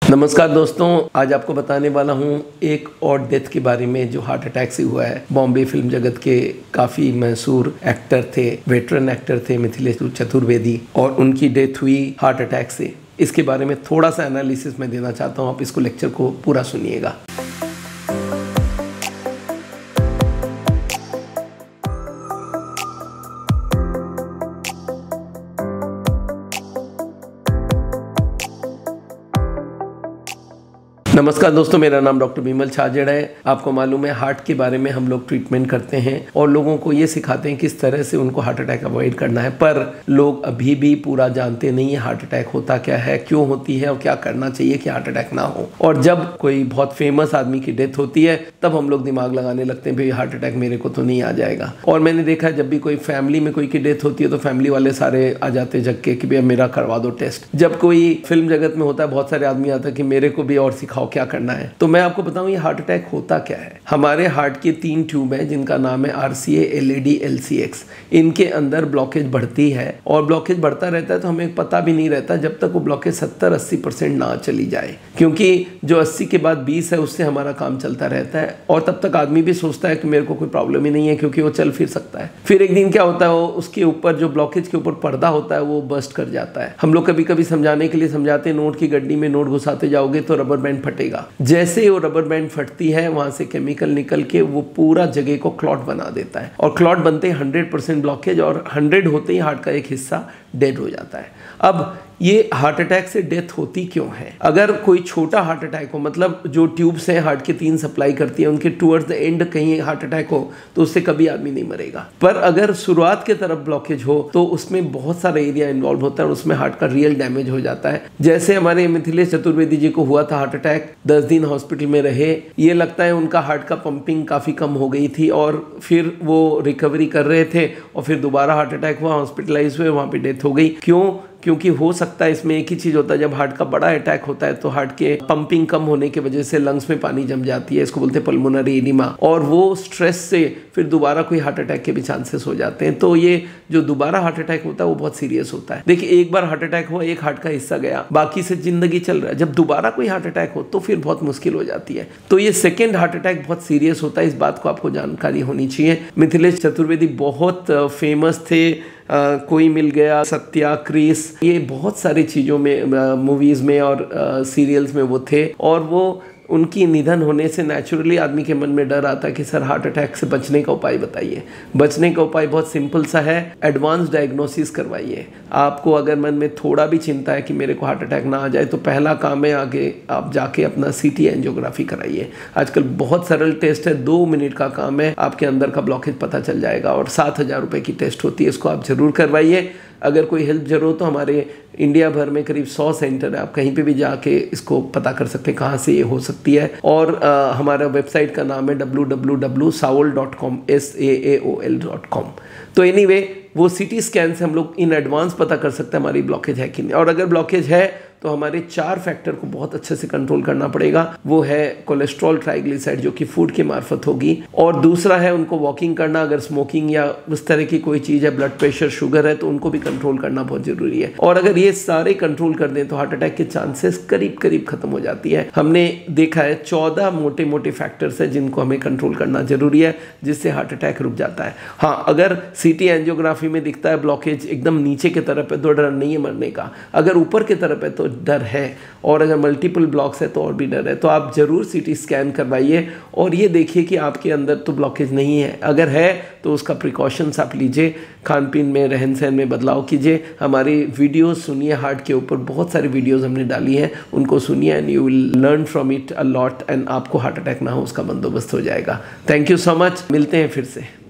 नमस्कार दोस्तों, आज आपको बताने वाला हूँ एक और डेथ के बारे में जो हार्ट अटैक से हुआ है। बॉम्बे फिल्म जगत के काफ़ी मशहूर एक्टर थे, वेटरन एक्टर थे मिथिलेश चतुर्वेदी, और उनकी डेथ हुई हार्ट अटैक से। इसके बारे में थोड़ा सा एनालिसिस मैं देना चाहता हूँ, आप इसको लेक्चर को पूरा सुनिएगा। नमस्कार दोस्तों, मेरा नाम डॉक्टर विमल छाजेड़ है। आपको मालूम है हार्ट के बारे में हम लोग ट्रीटमेंट करते हैं और लोगों को ये सिखाते हैं किस तरह से उनको हार्ट अटैक अवॉइड करना है, पर लोग अभी भी पूरा जानते नहीं है हार्ट अटैक होता क्या है, क्यों होती है और क्या करना चाहिए कि हार्ट अटैक ना हो। और जब कोई बहुत फेमस आदमी की डेथ होती है तब हम लोग दिमाग लगाने लगते हैं भाई हार्ट अटैक मेरे को तो नहीं आ जाएगा। और मैंने देखा जब भी कोई फैमिली में कोई की डेथ होती है तो फैमिली वाले सारे आ जाते जग के कि भैया मेरा करवा दो टेस्ट। जब कोई फिल्म जगत में होता है बहुत सारे आदमी आता है कि मेरे को भी और सिखाओ क्या करना है। तो मैं आपको बताऊं ये हार्ट अटैक होता क्या है। हमारे हार्ट के 3 ट्यूब हैं जिनका नाम है RCA, LAD, LCX। इनके अंदर ब्लॉकेज बढ़ती है और ब्लॉकेज बढ़ता रहता है तो हमें पता भी नहीं रहता जब तक वो ब्लॉकेज 70-80% ना चली जाए, क्योंकि जो 80 के बाद 20 है उससे हमारा काम चलता रहता है। और तब तक आदमी भी सोचता है कि मेरे को कोई प्रॉब्लम ही नहीं है क्योंकि वो चल फिर सकता है। फिर एक दिन क्या होता है, वो उसके ऊपर जो ब्लॉकेज के ऊपर पर्दा होता है वो बस्ट कर जाता है। हम लोग कभी कभी समझाने के लिए समझाते हैं नोट की गड्डी में नोट घुसाते जाओगे तो रबर बैंड फटेगा। जैसे ही वो रबर बैंड फटती है वहां से केमिकल निकल के वो पूरा जगह को क्लॉट बना देता है और क्लॉट बनते ही 100% ब्लॉकेज, और 100 होते ही हार्ट का एक हिस्सा डेड हो जाता है। अब ये हार्ट अटैक से डेथ होती क्यों है? अगर कोई छोटा हार्ट अटैक हो, मतलब जो ट्यूब्स हैं हार्ट के 3 सप्लाई करती है उनके टुवर्ड्स द एंड कहीं हार्ट अटैक हो तो उससे कभी आदमी नहीं मरेगा। पर अगर शुरुआत के तरफ ब्लॉकेज हो तो उसमें बहुत सारा एरिया इन्वॉल्व होता है और उसमें हार्ट का रियल डैमेज हो जाता है। जैसे हमारे मिथिलेश चतुर्वेदी जी को हुआ था हार्ट अटैक, 10 दिन हॉस्पिटल में रहे। ये लगता है उनका हार्ट का पंपिंग काफ़ी कम हो गई थी और फिर वो रिकवरी कर रहे थे और फिर दोबारा हार्ट अटैक हुआ, हॉस्पिटलाइज हुए, वहाँ पर डेथ हो गई। क्यों? क्योंकि हो सकता है इसमें एक ही चीज़ होता है, जब हार्ट का बड़ा अटैक होता है तो हार्ट के पंपिंग कम होने की वजह से लंग्स में पानी जम जाती है, इसको बोलते हैं पल्मोनरी एडिमा, और वो स्ट्रेस से फिर दोबारा कोई हार्ट अटैक के भी चांसेस हो जाते हैं। तो ये जो दोबारा हार्ट अटैक होता है वो बहुत सीरियस होता है। देखिए, एक बार हार्ट अटैक हुआ, एक हार्ट का हिस्सा गया, बाकी से जिंदगी चल रहा है। जब दोबारा कोई हार्ट अटैक हो तो फिर बहुत मुश्किल हो जाती है। तो ये सेकेंड हार्ट अटैक बहुत सीरियस होता है, इस बात को आपको जानकारी होनी चाहिए। मिथिलेश चतुर्वेदी बहुत फेमस थे। कोई मिल गया, सत्या, क्रिस, ये बहुत सारी चीज़ों में, मूवीज़ में और सीरियल्स में वो थे। और वो उनकी निधन होने से नेचुरली आदमी के मन में डर आता है कि सर हार्ट अटैक से बचने का उपाय बताइए। बचने का उपाय बहुत सिंपल सा है, एडवांस डायग्नोसिस करवाइए। आपको अगर मन में थोड़ा भी चिंता है कि मेरे को हार्ट अटैक ना आ जाए तो पहला काम है आगे आप जाके अपना CT एंजियोग्राफी कराइए। आजकल बहुत सरल टेस्ट है, 2 मिनट का काम है, आपके अंदर का ब्लॉकेज पता चल जाएगा और 7,000 रुपये की टेस्ट होती है, इसको आप जरूर करवाइए। अगर कोई हेल्प जरूर हो तो हमारे इंडिया भर में करीब 100 सेंटर है, आप कहीं पे भी जाके इसको पता कर सकते हैं कहाँ से ये हो सकती है। और हमारा वेबसाइट का नाम है www.saol.com, SAAOL.com। तो एनीवे, वो CT स्कैन से हम लोग इन एडवांस पता कर सकते हैं हमारी ब्लॉकेज है कि नहीं। और अगर ब्लॉकेज है तो हमारे 4 फैक्टर को बहुत अच्छे से कंट्रोल करना पड़ेगा। वो है कोलेस्ट्रॉल, ट्राइग्लिसराइड जो कि फूड की मार्फत होगी, और दूसरा है उनको वॉकिंग करना, अगर स्मोकिंग या उस तरह की कोई चीज़ है, ब्लड प्रेशर, शुगर है तो उनको भी कंट्रोल करना बहुत जरूरी है। और अगर ये सारे कंट्रोल कर दें तो हार्ट अटैक के चांसेस करीब करीब खत्म हो जाती है। हमने देखा है 14 मोटे मोटे फैक्टर्स है जिनको हमें कंट्रोल करना जरूरी है, जिससे हार्ट अटैक रुक जाता है। हाँ, अगर CT एंजियोग्राफी में दिखता है ब्लॉकेज एकदम नीचे की तरफ है तो डर नहीं है मरने का, अगर ऊपर की तरफ है तो डर है, और अगर मल्टीपल ब्लॉक्स है तो और भी डर है। तो आप जरूर CT स्कैन करवाइए और ये देखिए कि आपके अंदर तो ब्लॉकेज नहीं है। अगर है तो उसका प्रिकॉशंस आप लीजिए, खान पीन में, रहन सहन में बदलाव कीजिए। हमारी वीडियोस सुनिए, हार्ट के ऊपर बहुत सारी वीडियोस हमने डाली हैं, उनको सुनिए and you will learn from it a lot, and आपको हार्ट अटैक ना हो उसका बंदोबस्त हो जाएगा। थैंक यू सो मच, मिलते हैं फिर से।